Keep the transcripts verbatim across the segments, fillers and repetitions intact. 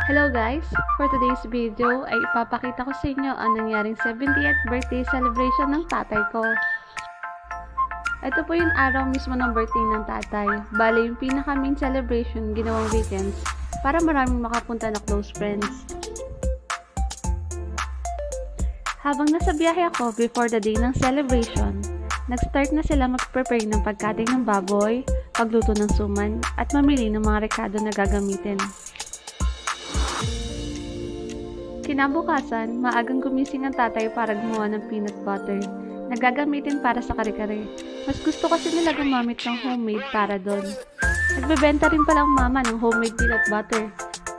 Hello guys! For today's video ay ipapakita ko sa inyo ang nangyaring seventieth birthday celebration ng tatay ko. Ito po yung araw mismo ng birthday ng tatay. Bale yung pinaka main celebration ginawang weekends para maraming makapunta na close friends. Habang nasa biyahe ako before the day ng celebration, nag-start na sila mag-prepare ng pagkating ng baboy, pagluto ng suman, at mamili ng mga rekado na gagamitin. Kinabukasan, maagang gumising ang tatay para gumawa ng peanut butter na gagamitin para sa kare-kare. Mas gusto kasi nila gumamit ng homemade para doon. Nagbebenta rin palang mama ng homemade peanut butter.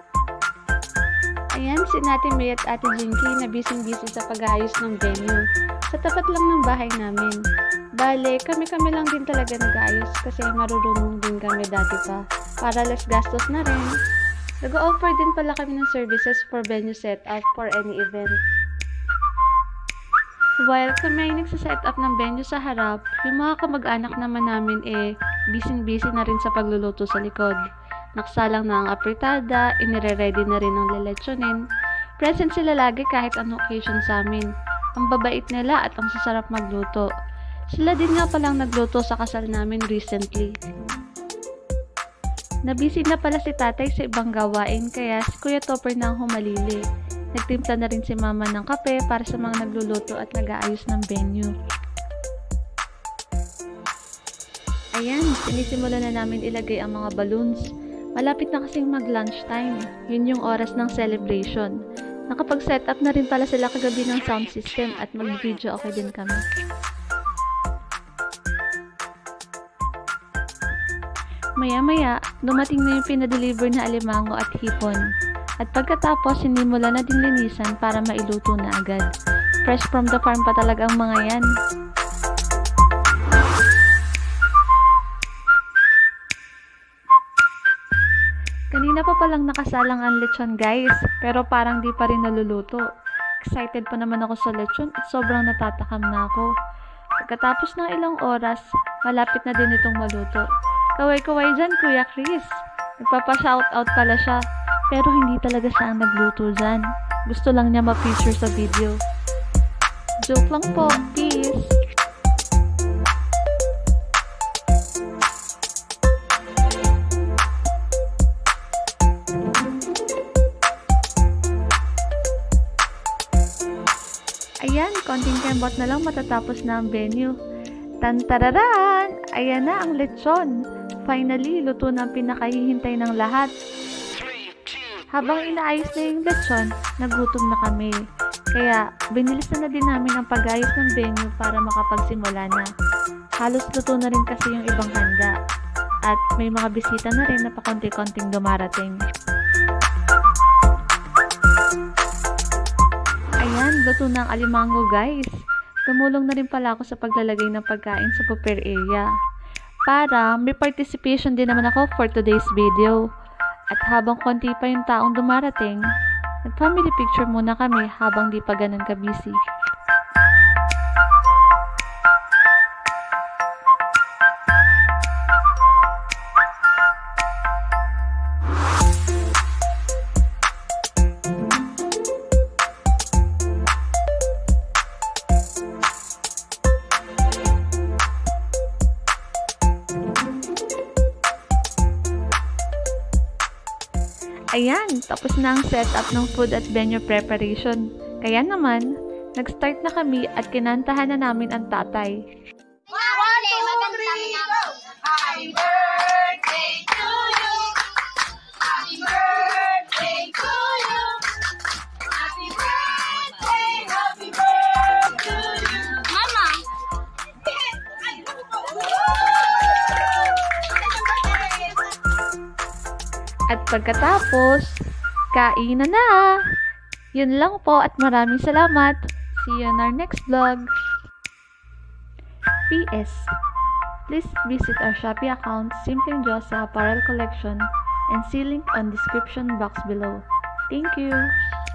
Ayan, si Ate May at Ate Jinky na busy-busy sa pag-aayos ng venue. Sa tapat lang ng bahay namin. Bale, kami-kami lang din talaga nag-aayos kasi marurunong din kami dati pa. Para less gastos na rin. Nag-offer din pala kami ng services for venue setup for any event. While kami ay nagsa-setup ng venue sa harap, yung mga kamag-anak naman namin eh, busy-busy na rin sa pagluluto sa likod. Nakasalang na ang apritada, inire-ready na rin ang lelechonin. Present sila lagi kahit anong occasion sa amin. Ang babait nila at ang sasarap magluto. Sila din nga palang nagluto sa kasal namin recently. Nabisi na pala si tatay sa ibang gawain kaya si Kuya Topper na ang humalili. Nagtimpla na rin si mama ng kape para sa mga nagluluto at nag-aayos ng venue. Ayan, sinisimula na namin ilagay ang mga balloons. Malapit na kasing mag-lunch time. Yun yung oras ng celebration. Nakapag-set up na rin pala sila kagabi ng sound system at mag-video okay din kami. Maya-maya, dumating na yung pinadeliver na alimango at hipon. At pagkatapos, sinimula na din linisan para mailuto na agad. Fresh from the farm pa talaga ang mga yan. Kanina pa palang nakasalang ang lechon guys, pero parang di pa rin naluluto. Excited pa naman ako sa lechon at sobrang natatakam na ako. Pagkatapos ng ilang oras, malapit na din itong maluto. Kaway-kaway dyan, Kuya Chris. Nagpapa-shoutout pala siya. Pero hindi talaga siya ang nagluto dyan. Gusto lang niya ma-feature sa video. Joke lang po. Peace! Ayan, konting kembot na lang matatapos na ang venue. Tantararan! Ayan na ang lechon. Finally, luto na ang pinakahihintay ng lahat. Habang inaayos na yung lechon, nagutom na kami. Kaya, binilisan na din namin ang pag-ayos ng venue para makapagsimula na. Halos luto na rin kasi yung ibang handa. At may mga bisita na rin na pakonti-konting dumarating. Ayan, luto na ang alimango guys. Tumulong na rin pala ako sa paglalagay ng pagkain sa prepare area. Para may participation din naman ako for today's video. At habang konti pa yung taong dumarating, nag-family picture muna kami habang di pa ganun ka-busy. Ayan, tapos na ang setup ng food at venue preparation. Kaya naman, nag-start na kami at kinantahan na namin ang tatay. One, two, three, go! Happy birthday to you! Happy birthday to you! Happy birthday, happy birthday to you! Mama! At pagkatapos, kain na na! Yun lang po at maraming salamat. See you on our next vlog. P S Please visit our Shopee account, Simpleng Josa Apparel Collection, and see link on description box below. Thank you!